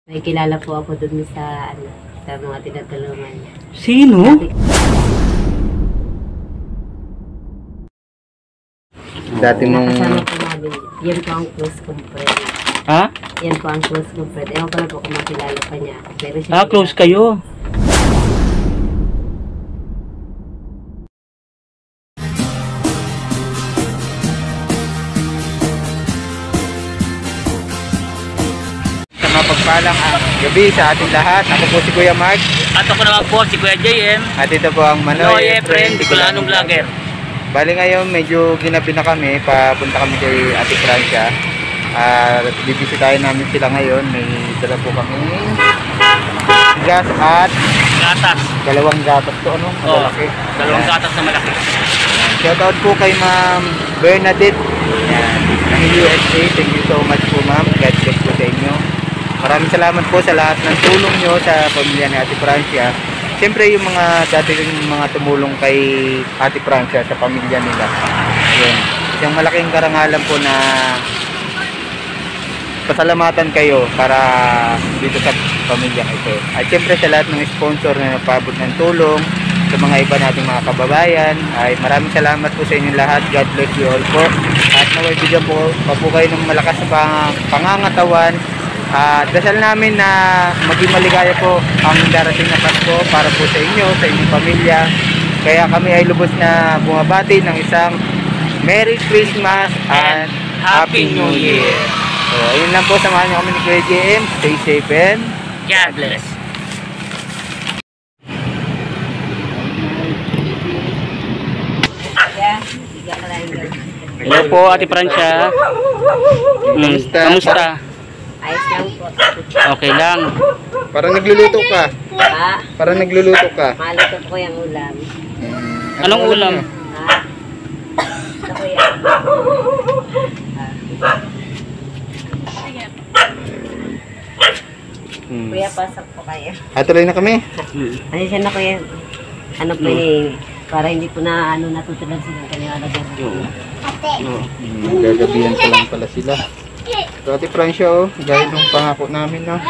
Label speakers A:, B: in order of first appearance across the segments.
A: May kilala po ako dun sa, sa mga tinatulungan niya.
B: Sino?
C: Dati mong...
A: Nakasama po namin. Yan po ang close kong friend.
B: Ha?
A: Yan po ang close kong friend. Ewan ko lang po kung makilala pa niya. Pero siya
B: Close kayo.
C: Mapagpalang gabi sa ating lahat. Ako po si Kuya Mark.
B: At ako naman po si Kuya JM.
C: At ito po ang
B: Manoy Efren, Bicolanong Vlogger.
C: Bali ngayon medyo ginabi na kami. Papunta kami kay Ate Francia. Bibisitahin namin sila ngayon. May dala po kami gas at
B: Gatas.
C: dalawang gatas to. Ano? Malaki.
B: Dalawang gatas na malaki.
C: Shoutout po kay Ma'am Bernadette. Yan. Ng USA. Thank you so much po ma'am. God bless po sa inyo. Maraming salamat po sa lahat ng tulong nyo sa pamilya ni Ate Francia. Siyempre yung mga dating mga tumulong kay Ate Francia sa pamilya nila. Yun. Isang malaking karangalan po na pasalamatan kayo para dito sa pamilyang ito. At siyempre sa lahat ng sponsor na napabot ng tulong, sa mga iba nating mga kababayan, ay maraming salamat po sa inyong lahat. God bless you all po. At naway bigyan po kayo ng malakas na pangangatawan. Dasal namin na maging maligaya po ang darating na Pasko para po sa inyo, sa inyong pamilya. Kaya kami ay lubos na bumabati ng isang Merry Christmas and Happy New Year. So, ayun lang po, samahan niyo kami ni Kuya JM. Stay safe and
B: God bless. Hello po Ate Francia. Kamusta?
A: ayos lang po.
B: Okay lang.
C: parang nagluluto ka.
A: Ha?
C: Parang nagluluto ka.
A: Maluto po yung ulam.
B: Anong ulam?
A: Ha? Ito po yan. Kuya, pasok po kayo.
C: Tuloy na kami.
A: Ano siya na kuya? Ano po para hindi po na natutulog sila kanya lagyan.
C: Gagabihan pa lang pala sila. So Ate Francia, oh, gaya ng pangako namin, no?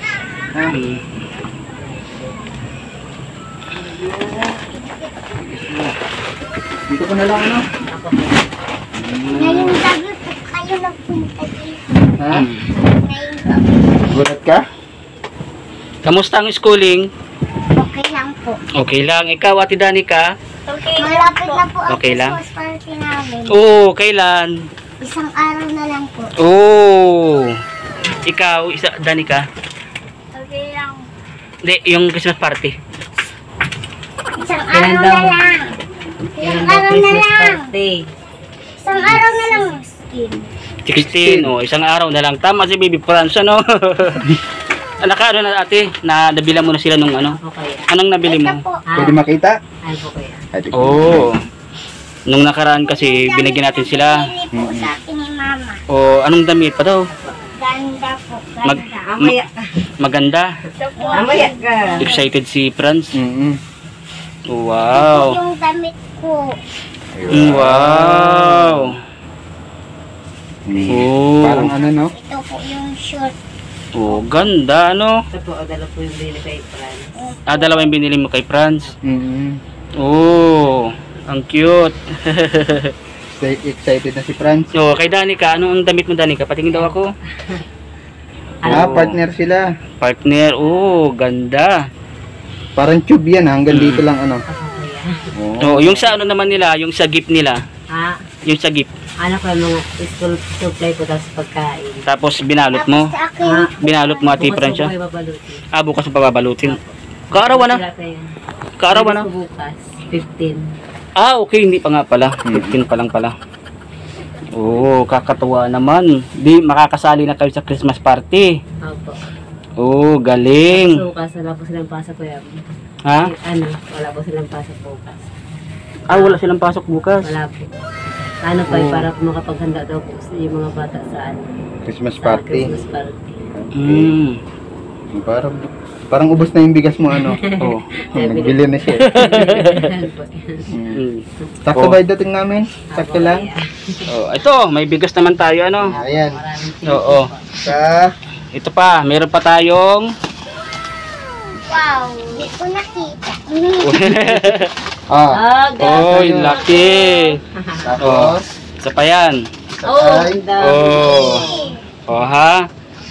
C: Dito ko na lang, no?
A: Ako po.
D: Ngayong gabi po kayo nagpunta dito.
C: Ha?
D: Ngayong gabi.
C: Gulat ka?
B: Kamusta ang schooling?
D: Okay lang po.
B: Okay lang. Ikaw Ate Danica?
D: Malapit na po ang
B: Okay lang.
D: Christmas party namin.
B: Oo, kailan?
D: Isang araw na lang po.
B: Oo. Ikaw, Danica?
D: Okay lang.
B: Hindi, yung Christmas party.
D: Isang
A: Kailan
D: araw
A: daw?
D: na lang.
A: Yan
D: Isang
A: daw
D: araw na
A: Christmas
D: lang.
A: birthday.
D: Isang araw na lang. Skin.
B: 16. Oh, isang araw na lang. Tama si Baby France, ano? Ano na ate? Nabila mo na sila nung ano?
A: Okay.
B: Anong nabili
D: Ito
B: mo?
D: po.
C: Pwede makita?
A: Ano po kuya?
B: Oo. Nung nakaraan kasi binigyan natin sila.
D: Bili po sa akin ni Mama.
B: O anong damit pa daw?
D: Ganda po.
B: Mag-
D: Ganda.
A: Amaya.
B: Maganda.
D: Ito po.
A: Amaya ka.
B: Excited si Franz.
D: Wow.
B: Wow.
D: Yung damit ko.
B: Wow. Oh.
C: Parang ano, no?
D: Ito po yung short.
B: Oh, ganda ano?
A: Ito po, dala po yung bili kay Franz.
B: Dalawa yung binili mo kay Franz. Oh, ang cute.
C: Excited na si Franz.
B: So, kay Danica, ano ang damit mo Danica? Patingin daw ako.
C: Partner sila.
B: Partner, oh, ganda.
C: Parang tube yan, hanggang dito lang, ano?
A: Ako kuya.
B: Oh, yung sa ano naman nila, yung sa gift nila.
A: Ha?
B: Yung sa gift.
A: Ano ko mga school supply po tapos pagkain.
B: Tapos binalot mo.
D: Tapos sa akin.
A: Ha?
B: Binalot mo Ate
A: Bukas po
B: Francia.
A: kayo babalutin.
B: Bukas mo pababalutin. Kaarawan na.
A: Sila kayo.
B: Kaarawan na.
A: Sabi ko bukas, 15.
B: Okay, hindi pa nga pala. 15 pa lang pala. Oo, kakatuwa naman. Di, makakasali na kayo sa Christmas party.
A: Opo.
B: Oo, galing.
A: Bukas, wala po silang pasok kuya.
B: Ha?
A: Wala po silang pasok bukas.
B: Wala silang pasok bukas.
A: Wala po. Ano pa para po makapaghanda daw po yung mga bata sa
C: Christmas
A: sa
C: party.
A: Christmas party.
C: Parang ubos na yung bigas mo, ano?
B: Oh.
C: Nagbili na siya. Sakto ba yung dating namin? Sakto lang?
B: Oh, ito, may bigas naman tayo ano.
C: Ayan.
B: Oo.
C: Sa
B: ito pa, meron pa tayong
D: Wow, hindi ko nakita.
A: Ah,
B: oy, laki. Oh,
C: Tapos,
B: isa pa yan.
A: Oh,
C: Ay.
A: dami.
B: Oh, ha?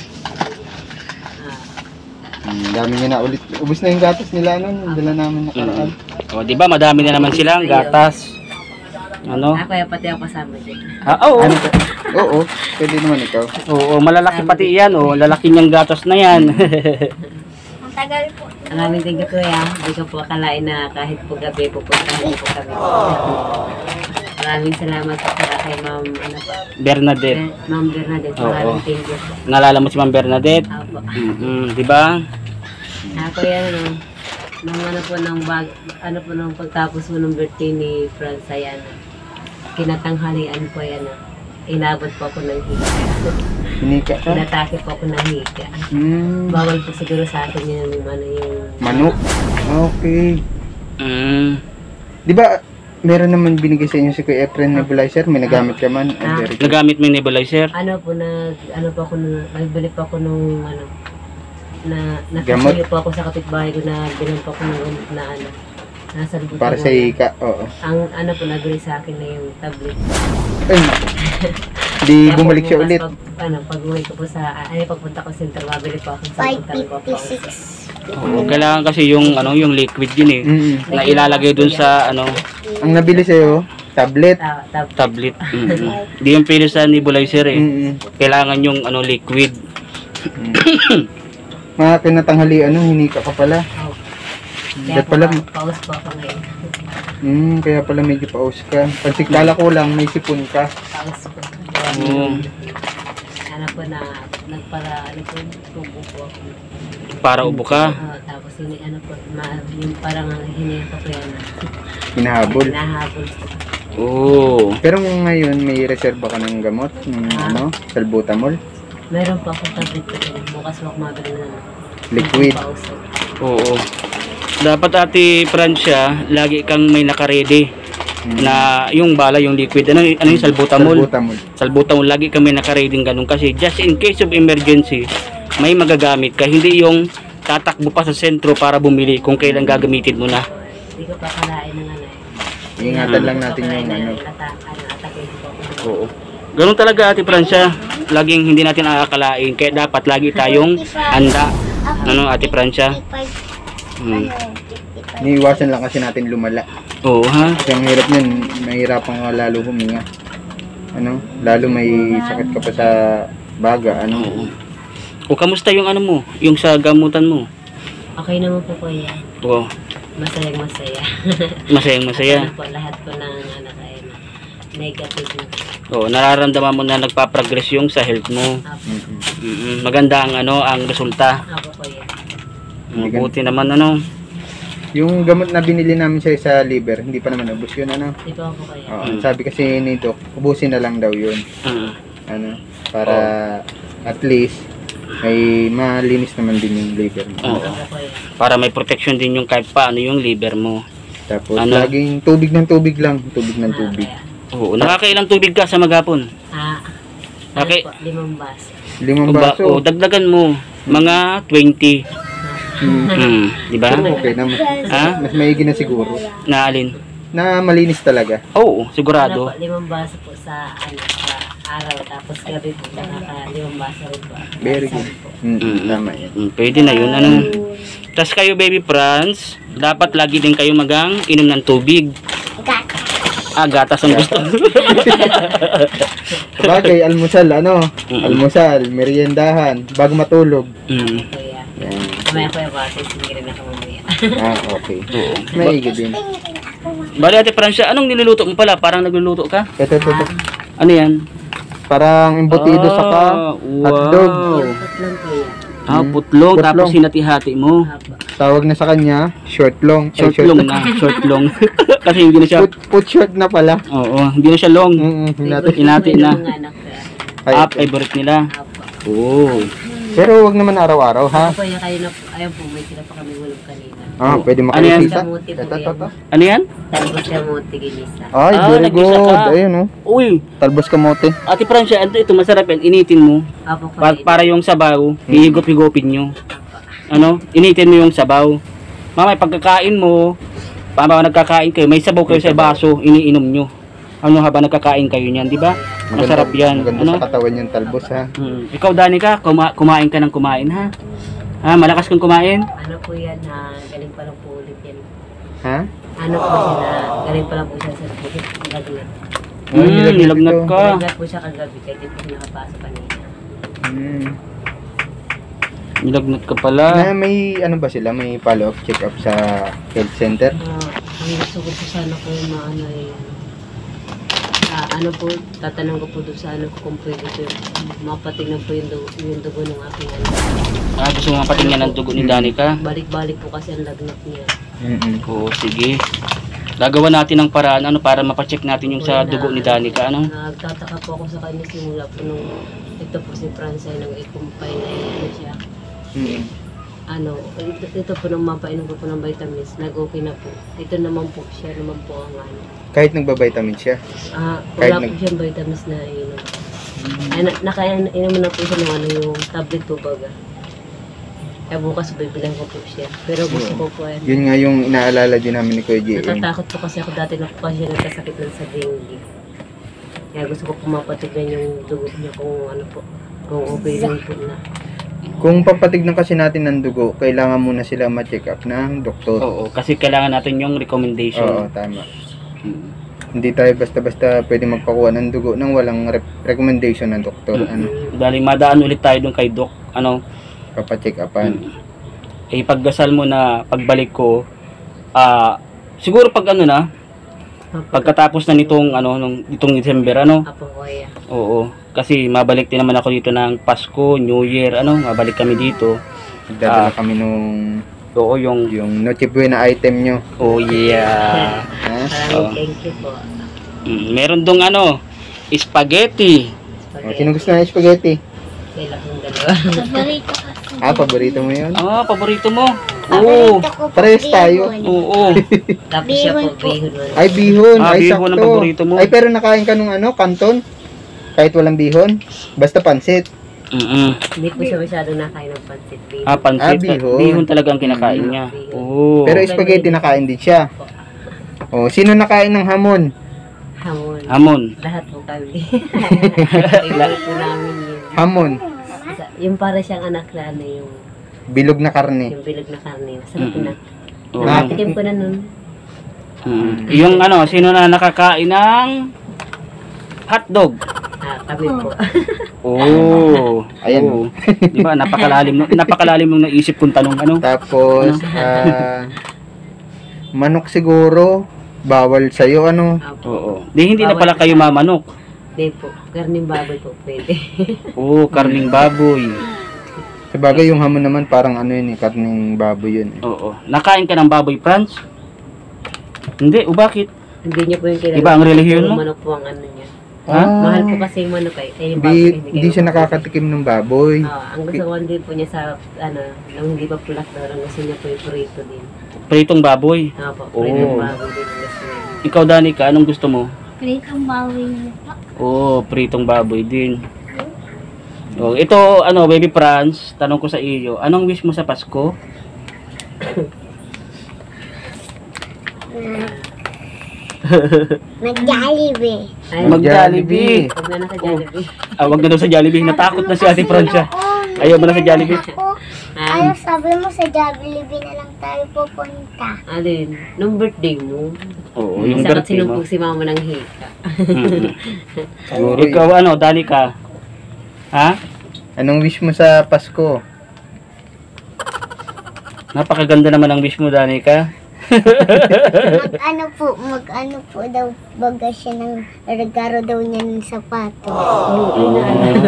C: Dami niya na ulit. Ubus na yung gatas nila nun. Yung dala namin nakaraan.
B: O, di ba, madami na naman silang gatas. Ano?
A: Ako yung pati ako kasama din.
B: Oo.
C: Ano to? Oo, pwede naman ikaw.
B: Oo, malalaki pati yan. Oh, lalaki niyang gatas na yan.
D: Ang tagal po.
A: Maraming thank you kuya. Hindi ko po akalain na kahit po gabi pupuntahan po kami. Maraming salamat po para kay Ma'am ano po.
B: Bernadette.
A: Ma'am Bernadette.
B: Oo.
A: Maraming thank you po.
B: Nalala mo si Ma'am Bernadette?
A: Apo.
B: Di ba?
A: Ako yan ano. Nung ano po nung ano po nung pagtapos po ng birthday ni Franz ay ano. Kinatanghalian po yan. Inabot po ako ng higa.
C: Hinika ka?
A: Inatake po ako ng higa. Bawal po siguro sa atin yung ano yung
C: Manok. Okay.
B: Mm.
C: Di ba, meron naman binigay sa inyo si Kuya Efren nebulizer? May nagamit ka man?
A: Ah.
C: Very good.
B: Nagamit mo yung nebulizer?
A: ano po ano po ako nagbili po ako nung ano
C: Gamot?
A: nakasali po ako sa kapitbahay ko na bilang po ako ng gamot na ano nasa lubot
C: Para
A: ng
C: sa
A: ano.
C: hika. Oo.
A: Ang ano po nabili sa akin na yung tablet.
C: Ay, di
A: Kaya po
C: bumalik siya
A: bukas
C: ulit.
A: pag uwi ko po sa pagpunta ko center mabili po ako sa pagpunta ko po.
D: 556.
B: Oo, kailangan kasi yung yung liquid din eh. Na ilalagay dun sa
C: Ang nabili sa'yo, tablet.
B: tablet. Hindi yung pwede sa nebulizer eh. Kailangan yung liquid.
C: Mga kinatanghalian, hinika ka pala.
A: Kaya
C: Ba't
A: po,
C: pala?
A: paus po ako ngayon.
C: Kaya pala medyo paus ka. Pansikala ko lang, may sipon ka.
A: Paus po.
B: Oo.
A: Ano po na nagpara ano po tubo po ako.
B: Para ubo ka.
A: Tapos ano po yung parang hinihingi ko po yan.
C: Hinahabol.
A: Hinahabol po.
B: Oo.
C: Pero ngayon, may reserba ka ng gamot? Ng salbutamol?
A: Meron po akong tablet po din. Bukas po ako mabili na
C: Liquid.
A: paus.
B: Oo. Dapat ate Francia, lagi kang may nakaredy na yung bala, yung liquid. Ano yung salbutamol?
C: Salbutamol.
B: Salbutamol, lagi kang may nakaready ganun kasi just in case of emergency, may magagamit ka. Hindi yung tatakbo pa sa sentro para bumili kung kailan gagamitin mo na.
A: Hindi ko pa kalain ng ano eh.
C: Ingatan lang natin yung ano.
A: Atake po ako.
B: Oo. Ganun talaga ate Francia, laging hindi natin aakalain. Kaya dapat lagi tayong handa. Ano ate Francia?
D: 55.
B: Hmm.
C: Iniiwasan lang kasi natin lumala.
B: Oo ha?
C: Kasi ang hirap nun, mahirapan ka lalo huminga. Lalo may sakit ka pa sa baga.
B: Oo. O kamusta yung ano mo? Yung sa gamutan mo?
A: Okay naman po kuya.
B: Oo.
A: Masayang masaya.
B: Masayang masaya.
A: Ano po, lahat po ng ano kaya na negative na.
B: Oo, nararamdaman mo na nagpa-progress yung sa health mo.
A: Apo.
B: Maganda ang ang resulta.
A: Apo kuya.
B: Buti naman
C: Yung gamot na binili namin siya sa liver, hindi pa naman ubos yun.
A: Di ba ako kuya?
C: Oo, sabi kasi ni Doc, ubusin na lang daw yun. Para at least ay malinis naman din yung liver mo.
B: Oo.
A: Apo kuya.
B: Para may protection din yung kahit paano yung liver mo.
C: Tapos
B: Ano?
C: laging tubig ng tubig lang, tubig ng tubig.
A: Kaya,
B: Oo, nakakailang tubig ka sa maghapon?
A: okay.
B: Okay.
A: Po, 5 baso.
C: 5 baso.
B: O, dagdagan mo mga 20. Di ba?
C: Pero okay na,
B: Ha?
C: mas maigi na siguro.
B: Na alin?
C: Na malinis talaga.
B: Oo,
A: Ano
B: sigurado.
A: po, 5 baso po sa sa araw. Tapos gabi po, nakaka 5 baso rin po.
C: Very
A: Sa
C: good.
A: po.
C: Tama yan.
B: Pwede na yun. Tapos kayo baby Franz, dapat lagi din kayo inom ng tubig. Gatas ang gusto.
C: Bagay, almusal, almusal, meriendahan, bago matulog.
A: Kuya.
C: Yan.
A: Mamaya kuya ba? Sige rin ako mamaya.
C: Okay.
B: Oo.
C: Maigi din.
B: Bali ate Francia, anong niluluto mo pala? Parang nagluluto ka?
C: Ito.
B: Ano yan?
C: Parang embutido sa hotdog.
A: Yung tatlong kuya.
B: Putlong,
C: Putlong.
B: tapos hinati-hati mo.
A: Apo.
C: Tawag na sa kanya, short long. Ay,
B: Short long na, short long. Kasi hindi na siya,
C: Put short na pala.
B: oo, hindi na siya long.
C: Hinati.
B: Hinati na.
A: Yung anak kuya.
C: Ay,
B: Favorite nila.
A: Apo.
B: Oo.
C: Pero wag naman araw-araw, ha?
A: Ako po yung kayo na po, ayun po, may sila pa kami ulog kanina.
C: Ah, pwede
B: Ano yan?
C: makausisa.
A: Kamuti po
C: Ito.
A: yan.
B: Ano yan?
A: Talbos kamuti, ginisa.
C: Ay, very
B: nag-isa
C: good.
B: ka.
C: Ayun, oh.
B: Uy,
C: Talbos kamote.
B: Ate Francia, ito masarap yan. Initin mo.
A: Apo ko
B: Para yung sabaw, hihigop-higopin nyo. Ano? Initin mo yung sabaw. Mamaya pagkakain mo, para nagkakain kayo, may sabaw kayo sa baso, iniinom nyo. Ano habang nagkakain kayo niyan, di ba? Masarap yan.
C: Maganda
B: Ano?
C: sa katawan yung talbos, ha?
B: Ikaw, Danica, kumain ka ng kumain, ha? Ha, malakas kang kumain?
A: Ano po yan ha, galing pa lang po ulit yan.
C: Ha?
A: Ano po siya na, galing pa lang po siya sa bukit, lagnat.
B: Nilagnat ka.
A: Lagnat po siya kagabi, kaya di po siya nakapasok kanina.
B: Nilagnat ka pala.
C: Na may ano ba sila? May follow-up check-up sa health center?
A: Ang gusto ko po sana ko yung maano ano po, tatanong ko po doon sa ano ko kung pwede po mapatingnan po yung dugo ng aking ano.
B: Gusto mo mapatingnan ng dugo ni Danica?
A: Balik-balik po kasi ang lagnat niya.
B: Oo, sige. Gagawa natin ng paraan para mapacheck natin yung sa dugo ni Danica, ano?
A: Nagtataka po ako sa kanya simula po nung ito po si Francine nang ikumpay na ano siya. Ito po nung mapainom ko po ng vitamins, nag-okay na po. Ito naman po siya naman po ang ano.
C: Kahit nagba-vitamin siya?
A: Wala po siyang vitamins na inom. Nakainom na po siya ng ano yung tablet po baga. Kaya bukas bibilang ko po siya. Pero gusto ko po
C: Yun nga yung inaalala din namin ni Kuya JM.
A: natatakot po kasi ako dati na po kasi nagkasakit lang sa dengue. Kaya gusto ko po mapatignan yung dugo niya kung ano po, kung okay lang po na.
C: Kung papatignan kasi natin ng dugo, kailangan muna sila ma-check up ng doktor.
B: Oo, kasi kailangan natin yung
C: Oo,
B: recommendation.
C: tama. Hindi tayo basta-basta pwede magpakuha ng dugo nang walang recommendation ng doktor.
B: Dahil madaan ulit tayo dun kay Doc,
C: Papacheck upan.
B: Pagdasal mo na pagbalik ko, siguro pagkatapos na nitong nitong December,
A: Apo ko yan.
B: Oo, kasi mabalik din naman ako dito ng Pasko, New Year, mabalik kami dito.
C: Nagdadala kami nung
B: Oo, yung
C: Noche Buena item nyo.
B: oh yeah.
A: Maraming thank you po.
B: Meron dong spaghetti.
C: Sino gusto na ng spaghetti?
A: Sila kong dalawa.
D: Paborito kasi.
C: Paborito mo yun?
B: Paborito mo? Oo.
D: Paborito ko po
C: Parehas tayo.
D: bihon.
B: Oo.
A: Tapos siya po, bihon mo.
C: Ay, bihon. Ay,
B: Bihon ang
C: sakto.
B: paborito mo.
C: Ay, pero nakain ka nung kanton? Kahit walang bihon? Basta pansit.
A: Hindi po siya masyadong nakain ng pansit. Bihon.
B: Pansit.
C: Bihon.
B: Bihon talaga ang kinakain niya.
A: Bihon.
B: Oo.
C: Pero spaghetti nakain din siya. Sino nakain ng hamon?
A: Hamon.
B: Hamon.
A: Lahat po kami. Favorite po namin yun.
C: Hamon.
A: Yung para siyang anak na yung
C: Bilog na karne.
A: yung bilog na karne. Sarap na.
B: Oo.
A: Nakatikim ko na nun.
B: Yung sino na nakakain ng hotdog?
A: Kami po.
B: Oo.
C: Ayan.
B: Oo. Di ba? Napakalalim nung naisip kong tanong
C: Tapos, manok siguro. Bawal sa'yo,
B: Oo. Hindi na pala kayo mamanok.
A: Hindi po. Karning baboy po pwede.
B: Oo, karning baboy.
C: Sabagay yung hamon naman parang karning baboy yun.
B: Oo. Nakain ka ng baboy, Franz? Hindi, bakit?
A: Hindi niya po yung kailangan.
B: Iba ang relihiyon mo?
A: Manok po ang ano niya.
B: Ha?
A: Mahal po kasi yung manok eh. Yung baboy
C: Hindi siya nakakatikim ng baboy.
A: Ang gusto ko din po niya sa nung hindi pa po lockdown, ang gusto niya po yung prito din.
B: Pritong baboy.
A: Pritong baboy din ang gusto niya.
B: Ikaw, Danica, anong gusto mo?
D: Pritong bawi niyo po.
B: Oo, pritong baboy din. Oh, ito, Baby Franz, tanong ko sa iyo, anong wish mo sa Pasko?
D: Mag-Jollibee.
B: Mag-Jollibee.
A: Huwag na nasa Jollibee.
B: Wag na daw sa Jollibee. Natakot na si Ate Francia. Ayaw mo na sa Jollibee.
D: Ayaw, sabi mo sa Jollibee na lang tayo pupunta.
A: Alin, nung birthday mo.
B: Oo, yung
A: Sakit
B: birthday mo.
A: sinumpog si mama ng hika.
C: Siguro,
B: Ikaw, Danica? Ha?
C: anong wish mo sa Pasko?
B: Napakaganda naman ang wish mo, Danica.
D: Mag-ano po daw, baga siya ng regalo daw niya ng sapato.
B: Oo.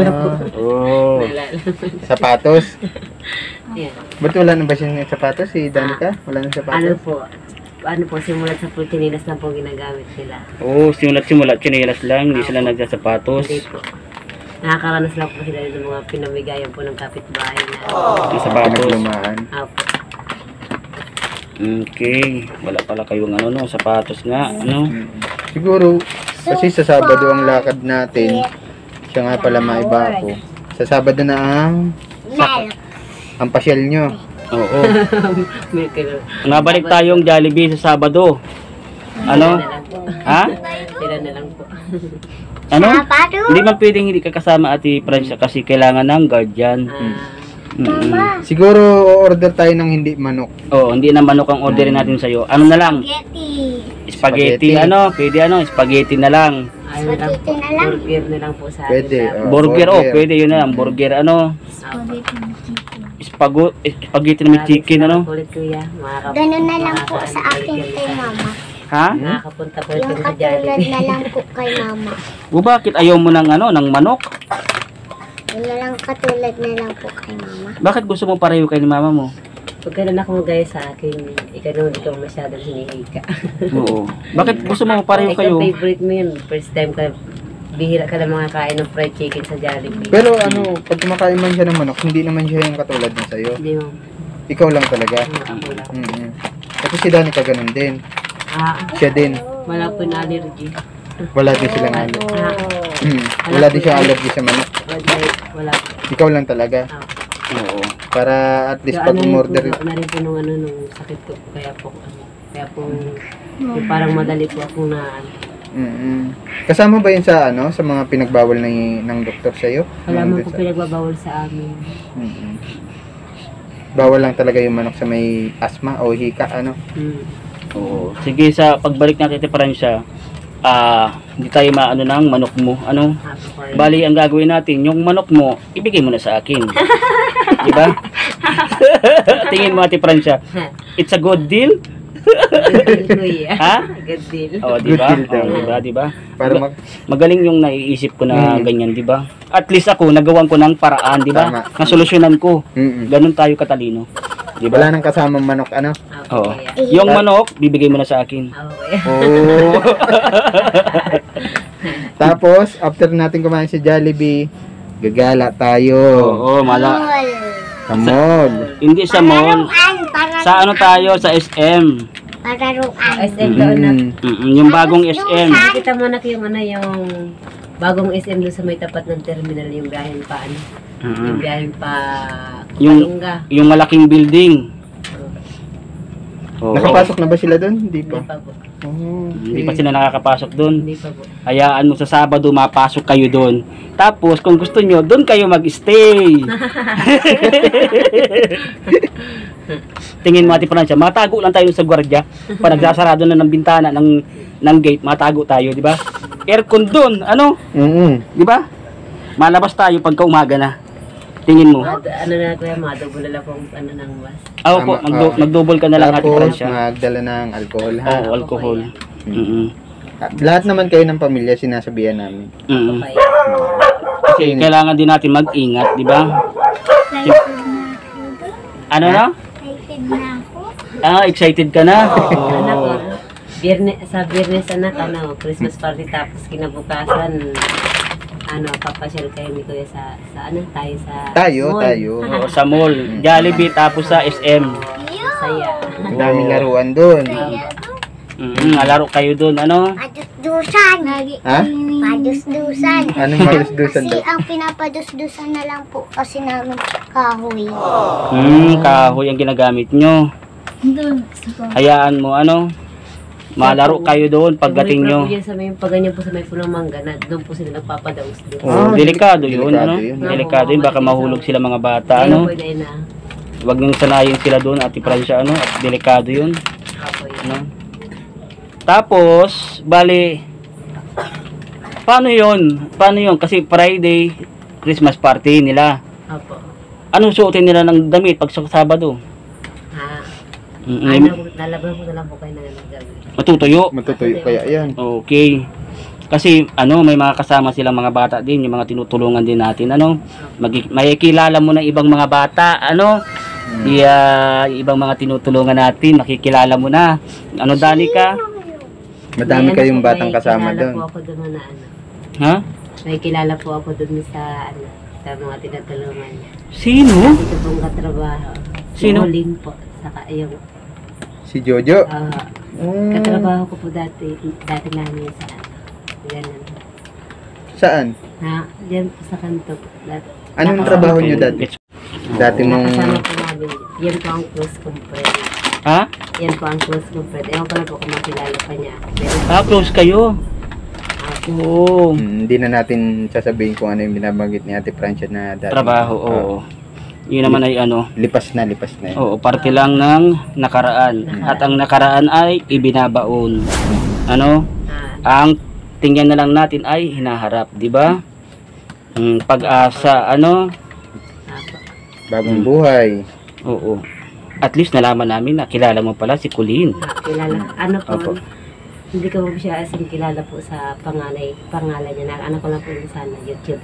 C: Sapatos?
A: Yan.
C: Ba't wala na ba siya ng sapatos si Danica? Wala nang sapatos?
A: Ano po, simulat sa pultinilas lang po ginagamit nila.
B: Oo, simulat, chinelas lang. Hindi sila nagsasapatos.
A: Hindi po. nakakaranas lang po sila ng mga pinamigayan po ng kapitbahay na.
B: Yung sapatos.
C: Pinaglumaan.
A: Apo.
B: Okay. Wala pala kayong ano, no, sapatos nga, ano.
C: Siguro, kasi sa Sabado ang lakad natin. Siya nga pala maiba ako. Sa Sabado na ang pasyal nyo.
B: Oo.
A: May kilo.
B: Nabalik tayong Jollibee sa Sabado. Ano? Ha?
A: Sila na lang po.
B: Ano?
D: Sabado?
B: Hindi man pwedeng hindi ka kasama Ate Francia kasi kailangan ng guardian.
C: Siguro, order tayo ng hindi manok.
B: Oo, hindi na manok ang orderin natin sa'yo. Ano na lang?
D: Spaghetti.
B: Spaghetti,
C: Spaghetti.
B: ano? Pwede ano? Spaghetti na lang.
A: Ayun na lang po.
D: Spaghetti na lang.
A: Burger na lang po sa akin.
C: Pwede.
A: Tapos,
C: Oh,
B: Burger, oh,
C: burger.
B: pwede yun na lang. Burger, ano? Spaghetti na may chicken, ano?
A: Ulit kuya.
D: Ganun na lang po sa akin kay mama.
B: Ha?
A: Nakakapunta po rin
D: Yung
A: sa
D: katulad
A: Jollibee.
D: na lang po kay mama.
B: O bakit ayaw mo ng ano, ng manok?
D: Yung na lang katulad na lang po kay mama.
B: Bakit gusto mo pareho kay ni mama mo?
A: Pag kailan ako magaya sa akin, ikaw naman ikaw masyadong hinihika.
B: Oo. Bakit gusto mo pareho kayo?
A: Ikaw favorite mo yun. First time ka, bihira ka na mga kain ng fried chicken sa Jollibee.
C: Pero ano, pag kumakain man siya ng manok, hindi naman siya yung katulad ng sa'yo.
A: Hindi mo.
C: Ikaw lang talaga.
A: Ako lang.
C: Kasi si Danica ganun din. Siya din.
A: Wala po na allergy.
C: Wala din silang allergy.
A: Ah,
C: Wala din siya allergy sa manok.
A: wala po.
C: Ikaw lang talaga.
B: Oo.
C: Para at least
A: Kaya
C: pag
A: ano rin
C: umorder.
A: po, na rin po nung ano, nung sakit ko. Kaya po, yung parang madali po akong na,
C: Kasama ba yun sa ano, sa mga pinagbawal ng doktor sa iyo?
A: wala mo po pinagbabawal sa amin.
C: Bawal lang talaga yung manok sa may asthma o hika, ano?
B: Oo. Sige, sa pagbalik natin Ate Francia, hindi tayo maano ng manok mo. Ano? Bali, ang gagawin natin, yung manok mo, ibigay mo na sa akin. Di ba? Tingin mo Ate Francia, it's a good deal?
A: Kuya.
B: Ha?
A: Good deal.
B: Oh, di ba?
C: Good deal daw.
B: Oh, di ba? Di ba?
C: Para
B: Magaling yung naiisip ko na ganyan, di ba? At least ako, nagawan ko ng paraan, di ba?
C: Tama.
B: Nasolusyonan ko. Ganun tayo katalino. Di ba?
C: Wala nang kasamang manok, ano?
B: Oo. Yung manok, bibigay mo na sa akin.
C: Oh. Tapos, after natin kumain sa Jollibee, gagala tayo.
B: Oo, mala.
C: Sa mall.
B: Hindi sa mall.
D: Para
B: Sa ano tayo? Sa SM.
D: pararuan.
A: SM doon na.
B: Yung bagong SM.
A: Kita mo na yung ano, yung bagong SM doon sa may tapat ng terminal, yung biyahin pa ano. Yung biyahin pa Kalunga.
B: Yung malaking building. Oo.
C: Nakapasok na ba sila doon? Hindi
A: Hindi
C: pa.
A: pa po.
C: Oh,
B: Hindi pa sila nakakapasok doon.
A: Hindi pa po.
B: Hayaan mo sa Sabado, mapasok kayo doon. Tapos, kung gusto nyo, doon kayo mag-stay. Tingin mo Ate Francia, matago lang tayo sa gwardiya. Pag nagsasarado na ng bintana, ng gate, matago tayo, di ba? Aircon doon, ano? Di ba? Malabas tayo pagka umaga na. Tingin mo.
A: Ano na kuya, madouble na lang po ano ng mas.
B: Po, mag-double ka na lang Ate
C: Tapos,
B: Francia.
C: magdala ng alcohol, ha?
B: Oo, alcohol.
C: Lahat naman kayo ng pamilya, sinasabihan namin.
A: Okay.
B: Kasi kailangan din natin mag-ingat, di ba? Ano na?
D: Excited na ako.
B: Excited ka na?
A: Anak ko, sa Biyernes anak, ano, Christmas party tapos kinabukasan, ano, papasyal kayo ni Kuya sa ano, tayo sa
C: Tayo,
A: mall.
C: tayo.
B: Oo, sa mall. Jollibee tapos sa SM.
A: Saya.
C: Ang daming laruan doon.
B: Laro kayo doon, ano?
D: Padus-dusan.
C: Ha?
D: Padus-dusan.
C: Anong malusdusan
D: Kasi
C: daw?
D: ang pinapadus-dusan na lang po kasi namin kahoy.
B: Kahoy ang ginagamit nyo. Hayaan mo, ano? Malaro kayo doon pagdating nyo.
A: Yan sa may paganyan po sa may punong mangga na doon po sila nagpapadaos doon.
B: Oh, delikado yun,
C: delikado
B: ano?
C: yun.
B: Delikado yun, baka mahulog sila mga bata,
A: Ayun
B: ano?
A: po yun na.
B: Huwag nang sanayin sila doon, Ate Francia, ano? At delikado yun,
A: Apo yun.
B: ano? Tapos, bali, paano yun? Paano yun? Kasi Friday, Christmas party nila.
A: Apo.
B: Anong suotin nila ng damit pag sa Sabado?
A: Nalaban ko na lang po kayo na nagabi.
B: Matutuyo.
C: Matutuyo kaya yan.
B: Okay. Kasi ano, may mga kasama silang mga bata din, yung mga tinutulungan din natin, ano? Makikilala mo ng ibang mga bata, ano? Ibang mga tinutulungan natin, makikilala mo na. Ano, Danica?
C: Madami kayong batang kasama
A: doon.
C: doon.
A: Po ako doon na ano.
B: Ha?
A: May kilala po ako dun sa, sa mga tinatulungan niya.
B: Sino?
A: Dito pong katrabaho.
B: Sino?
A: Si Olin po. Saka yung,
C: Si Jojo.
A: katrabaho ko po dati namin sa, ganun.
C: Saan?
A: Diyan po sa kanto.
C: Anong trabaho niyo dati? Dati mong...
A: Nakasama po namin. Yan po ang close comfort.
B: Ha?
A: Yan po ang close comfort. Ewan ko na po kung makilala pa niya.
B: Close kayo. Oo.
C: Hindi na natin sasabihin kung ano yung binabanggit ni Ate Francia na dati.
B: Trabaho, oo. Yun naman ay ano.
C: Lipas na yun.
B: Oo, parte lang ng nakaraan. At ang nakaraan ay ibinabaon. Ano? Ang tingnan na lang natin ay hinaharap, di ba? Ang pag-asa, ano?
C: Bagong buhay.
B: Oo. At least nalaman namin na kilala mo pala si Colleen.
A: Kilala. Ano po?
C: Opo.
A: Hindi ko po siya as in kilala po sa pangalan niya. Ano ko lang po yun sa YouTube.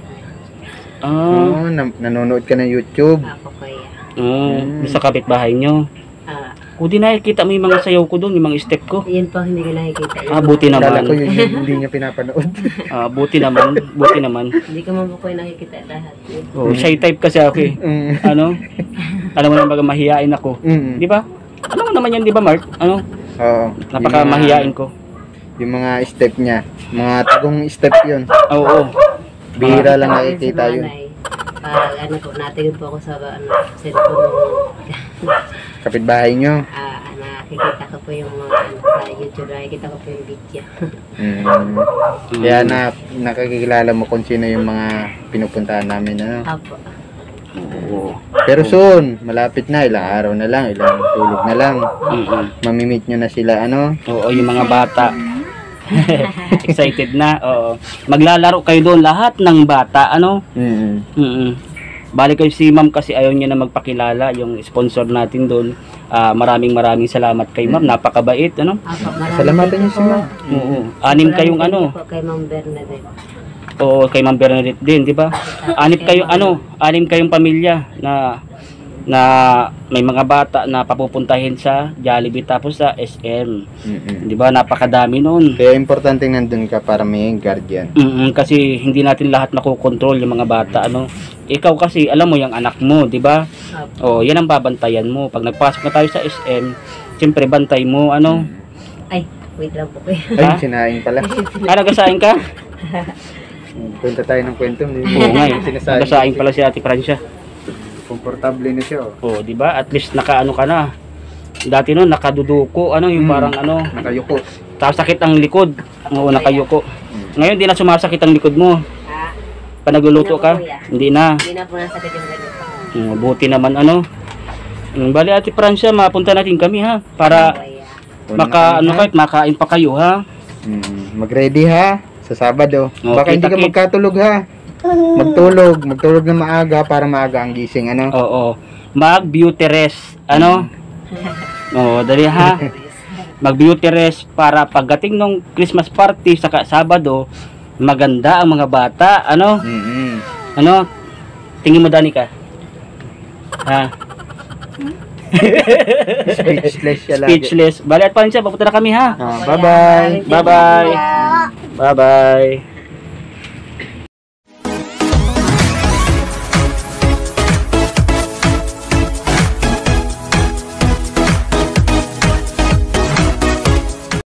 C: Oo, nanonood ka ng YouTube.
A: Ako kaya.
B: Sa kapitbahay nyo. Kung di nakikita mo yung mga sayaw ko doon, yung mga step ko.
A: Yun po hindi ko nakikita.
B: Buti
C: Kala
B: naman.
C: ko yun yung hindi niya pinapanood.
B: Buti naman.
A: Hindi ko man po ko yung nakikita lahat.
B: Oh, shy type kasi ako eh. Ano? Alam mo naman baga mahihain ako. Di ba? Alam mo naman yan, di ba Mark? Ano?
C: Oo.
B: Napaka mahihain ko.
C: Yung mga step niya. Mga tagong step yun.
B: Oo.
C: Bihira lang nakikita yun.
A: Ano po, natingin po ako sa cellphone
C: Kapitbahay nyo.
A: nakikita ko po yung mga sa YouTube, nakikita ko po yung video.
C: Kaya nakikilala mo kung sino yung mga pinupuntahan namin. Ano?
A: Apo.
B: Oo.
C: Pero soon, malapit na, ilang araw na lang, ilang tulog na lang. Mamimit nyo na sila, ano?
B: Oo, yung mga bata. Excited na, oo. Maglalaro kayo doon lahat ng bata, ano? Balik kayo si ma'am kasi ayaw niya na magpakilala, yung sponsor natin doon. Maraming salamat kay ma'am, napakabait, ano?
A: Apo,
C: Salamatan niyo si ma'am.
B: Oo. Anim kayong ano?
A: Po kay Ma'am Bernadette.
B: Oo, kay Ma'am Bernadette din, di ba? Anim kayong pamilya na may mga bata na papupuntahin sa Jollibee tapos sa SM. Di ba? Napakadami noon.
C: Kaya importante nandun ka para may guardian.
B: Kasi hindi natin lahat makokontrol yung mga bata, ano. Ikaw kasi alam mo yung anak mo, di ba? Oh, yan ang babantayan mo. Pag nagpasok na tayo sa SM, siyempre bantay mo, ano.
A: Ay, wait lang po kayo.
C: Ay, sinaing pala.
B: Nagasain ka?
C: Kwenta tayo ng kwento.
B: Oo nga, nagasain pala si Ate Francia.
C: Komportable na siya.
B: Oh, di ba? At least nakaano ka na. Dati noon nakaduduko, ano, yung parang ano,
C: Nakayuko.
B: tapos sakit ang likod. Oo, nakayuko. Ngayon di na sumasakit ang likod mo. Pag nagluluto ka, hindi na.
A: Hindi na po nasakit yung ganito.
B: Buti naman, ano. Bali Ate Francia, mapunta natin kami ha para makain pa kayo ha.
C: Mag-ready ha sa Sabado.
B: Oh,
C: Baka hindi ka
B: kita-kit.
C: magkatulog ha. Magtulog na maaga para maaga ang gising, ano?
B: Oo. Mag-beauty rest, ano? Oo, dali ha. Mag-beauty rest para pagdating ng Christmas party sa Sabado, maganda ang mga bata, ano? Ano? Tingin mo, Danica? Ha?
C: Speechless siya lagi.
B: Speechless. Bali at pa rin siya, papunta na kami ha.
C: Bye-bye.
B: Bye-bye. Bye-bye.